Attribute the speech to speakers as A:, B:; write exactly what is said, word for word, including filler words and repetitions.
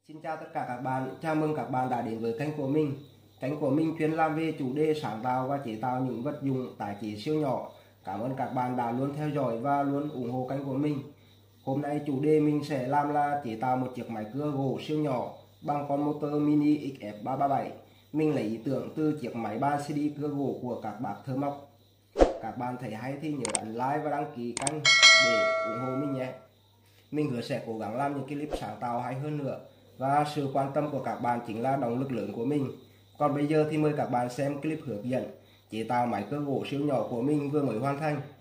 A: Xin chào tất cả các bạn, chào mừng các bạn đã đến với kênh của mình. Kênh của mình chuyên làm về chủ đề sáng tạo và chế tạo những vật dụng tái chế siêu nhỏ. Cảm ơn các bạn đã luôn theo dõi và luôn ủng hộ kênh của mình. Hôm nay chủ đề mình sẽ làm là chế tạo một chiếc máy cưa gỗ siêu nhỏ bằng con motor mini X F ba ba bảy. Mình lấy ý tưởng từ chiếc máy bàn xê đê cưa gỗ của các bác thợ mộc. Các bạn thấy hay thì nhớ ấn like và đăng ký kênh để ủng hộ mình nhé. Mình hứa sẽ cố gắng làm những clip sáng tạo hay hơn nữa. Và sự quan tâm của các bạn chính là động lực lớn của mình. Còn bây giờ thì mời các bạn xem clip hướng dẫn chế tạo máy cưa gỗ siêu nhỏ của mình vừa mới hoàn thành.